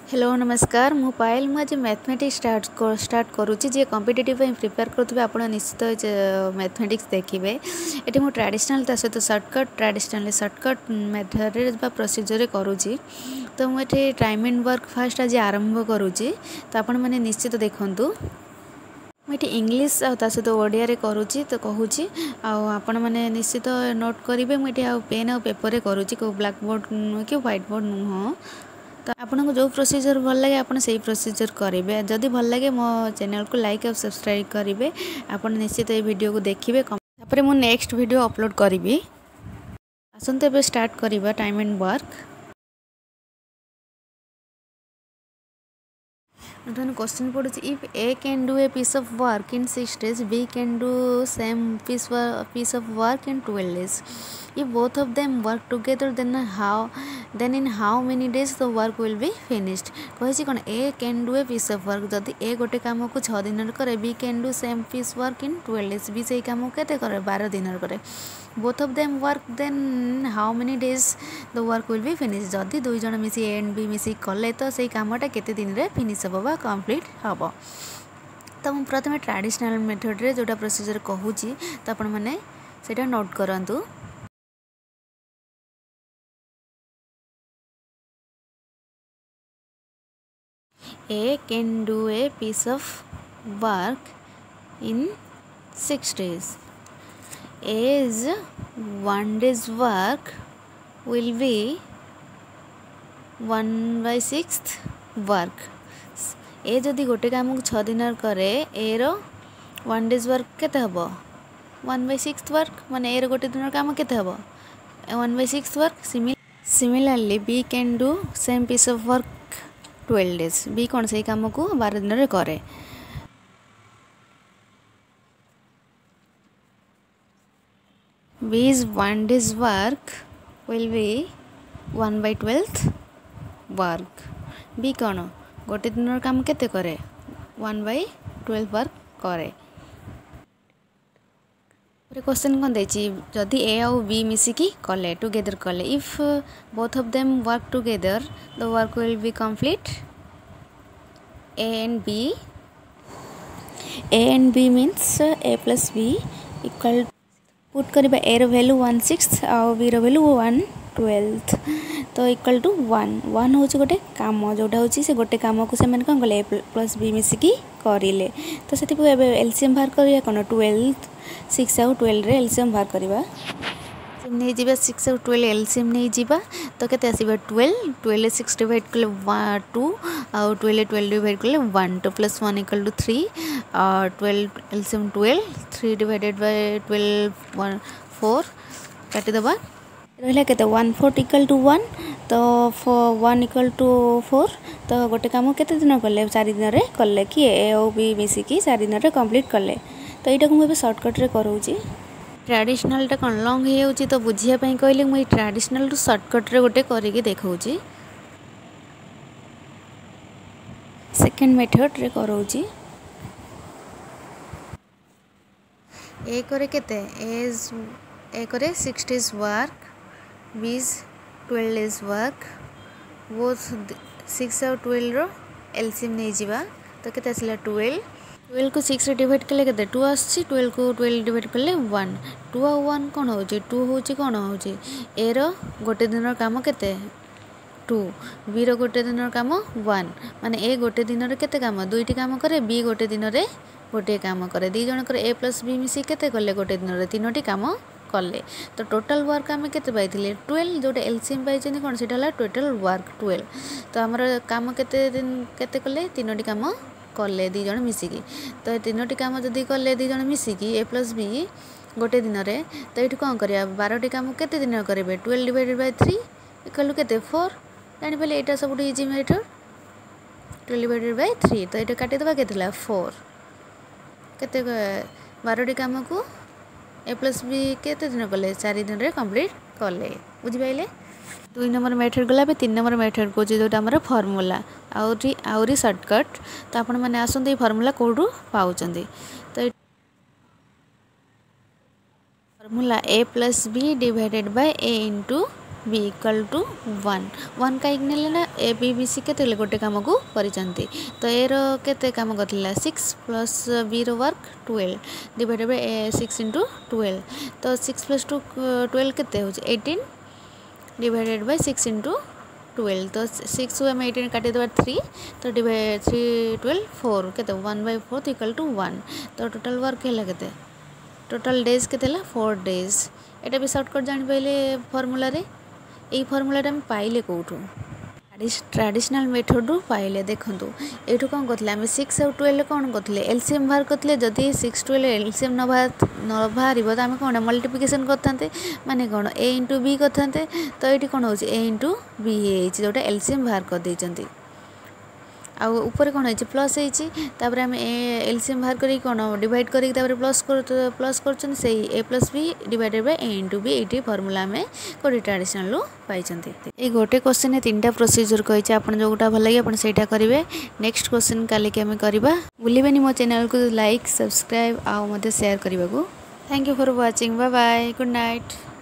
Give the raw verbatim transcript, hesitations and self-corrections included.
Hello नमस्कार मु पायल मुझे मैथमेटिक्स स्टार्ट स्टार्ट करुच्ची जे कॉम्पिटिटिव प्रिपेयर करुवे आप निश्चित मैथमेटिक्स देखिए ये मुझे ट्रेडिशनल ता सहित shortcut traditional shortcut method procedure करुच्ची तो मुझे टाइम एंड वर्क फास्ट आज आरंभ करुच्ची तो आपण मैंने निश्चित देखूँ मुझे इंग्लीश आ सहित ओडिया करुच्ची तो कहूँ आपण मैंने निश्चित नोट करेंगे मुझे पेन आ पेपर करुच्ची को ब्लैक बोर्ड कि व्हाइट बोर्ड नुह तो आपको जो प्रोसीजर भल लगे आप से प्रोसीजर करेंगे जदि भल लगे मो चैनल को लाइक और सब्सक्राइब करेंगे आप निश्चित ये वीडियो को देखिए तापर मु नेक्स्ट वीडियो अपलोड करी आसंते बे स्टार्ट करिबा time and work then question पड़े if A can do a piece of work in six days B can do same piece piece of work in twelve days if both of them work together then how then in how many days the work will be finished कहिछि कोन A can do a piece of work जदि A गोटे काम को छह दिन करे B can do same piece work in twelve days B सेही काम केते करे बारह दिन करे both of them work then how many days the work will be finished जदि दुई जन मिसी A and B मिसी कले तो सेही कामटा केते दिन रे फिनिश हबो बा कंप्लीट हबो तो हम प्रथम ट्रेडिशनल मेथड रे जोटा प्रोसीजर कहूची तो आपण माने सेटा नोट करंतु A can do a piece of work in six days A's one day's work will be one by sixth work ए जदि गोटे काम को छः दिन करे ए रो वन डेज वर्क केते हबो वन बाय सिक्स वर्क माने ए रो गोटे दिन काम केते हबो one by six work similarly B can do same piece of work twelve days B कौन से काम को बारह दिन रे करे B's one day's work will be one by twelfth work B कौन गोटे दिन काम केते करे one by twelve वर्क करे क्वेश्चन कौन देछि जदि A और B मिसिकी कले टुगेदर कले if both of them work together the work will be complete A and B A and B means A plus B equal put करिबा A रो value one six आउ B रो value one twelfth तो equal to one one हूँ गोटे काम जोटा हूँ से गोटे काम को से कौन कले A प्लस B मिसिकी करें तो से एलसीएम बाहर करिया कौन ट्वेल्थ सिक्स आउ ट्वेल्व एलसीएम बाहर करवा नहीं जीवा सिक्स आउ ट्वेल्व एलसीएम नहीं जीवा तो केते आसीबा ट्वेल्व ट्वेल्व सिक्स डिवाइड कले टू आउ ट्वेल्व ट्वेल्व डिवाइड कले one two plus one equal to three और twelve LCM twelve three divided by twelve one four काटिदेबा रहा के one fourth equal to one तो वन इक्वल टू फोर तो गोटे काम केते दिन कले चार दिन रे कले कि ए और बी मिसिकी चार दिन रे कंप्लीट कले तो यहाँ को मुझे सर्टकट रे करूँगी ट्रेडिशनल टा कौन लंग हो तो बुझापी कहली मुझे ट्रेडिशनल टू सर्टकट रे गोटे करके देखौची सेकेंड मेथड रे करूँगी ए करे केते एज ए करे सिक्स डेज वर्क बीस ट्वेल्व डेज वर्क वो सिक्स और ट्वेल्व रो एलसीएम नहीं जीवा तो केते आसला ट्वेल्व ट्वेल्व को सिक्स रे डिवाइड कले केते टू आसी ट्वेल्व को ट्वेल्व डिवाइड कले वन टू आ वन कौन हो टू हूँ कौन हो ए रो गोटे दिन काम केते टू बी रो गोटे दिन काम वन माने ए गोटे दिन केते काम दुईटी काम करे बी गोटे दिन रे गोटे काम करे दी जन ए प्लस बी मिसी केते कले गोटे दिन रे तीनोटी काम कले तो टोटल वर्क आम केते पाइथिले ट्वेल्व जोटे एलसीएम पाइछन कोन सेटा ला टोटल वर्क ट्वेल्व तो हमर काम केते दिन केते कले तीनोटी काम कले दी जन मिसिकी तो तीनोटी काम जदि कले दी जन मिसिकी ए प्लस बी गोटे दिन रे तो ये कौन करिया बारह काम केते दिन करेबे twelve divided by three equal to केते फोर जानि पले एटा सब easy method twelve divided by three तो ये काटि देबा केतेला फोर केते बारह काम को ए प्लस बी केते दिन कले चार दिन रे कंप्लीट कले बुझि पाइले दुई नंबर मेथड गला तीन नंबर मेथड को जोटा आम फर्मूला आउरी आउरी सर्टकट तो आपण मैंने आसते फर्मूला कौटू पाँच तो formula A plus B divided by A into B equal to one one कहीं ना ए बी बी सी के गोटे कम को करिसेंती तो ए रो केते काम करथिला सिक्स प्लस बी रो work twelve divided by A six into twelve तो सिक्स प्लस टू ट्वेल्व केते हो eighteen divided by six into twelve तो सिक्स आम एटीन काटी देवा थ्री तो डिवाइड थ्री ट्वेल्व फोर के one by four equal to one तो टोटल वर्क है के टोटल डेज के फोर डेज एटा भी सर्टकट जानी पाइले फर्मूला रे यही फर्मूला हम पाइले कौटू ट्रेडिशनल मेथड रू पाइले देखु ये कौन करते आम सिक्स आउ ट्वेल्व कौन करते एलसीएम बाहर करते जदि सिक्स ट्वेल्व एलसीएम न बाहर न बाहर तो आम कौन मल्टीप्लिकेशन करते माने कौन ए इंटू बी करते तो ये कौन हो ए इंटू बी जोटा एलसीएम बाहर कर देइचंती आ ऊपर कौन है प्लस होपर आम एलसीएम बाहर करी कौन डिवाइड करी प्लस कर प्लस कर A plus B divided by A into B ये फर्मूला आम गोटे ट्रेडिशनल रू पाई ये गोटे क्वेश्चन तीन टा प्रोसीजर कही आप जोटा भल लगे आपटा करेंगे नेक्स्ट क्वेश्चन काली आम करवा भूलें मो चैनल को लाइक सब्सक्राइब आउ शेयर करने को thank you for watching bye bye good night.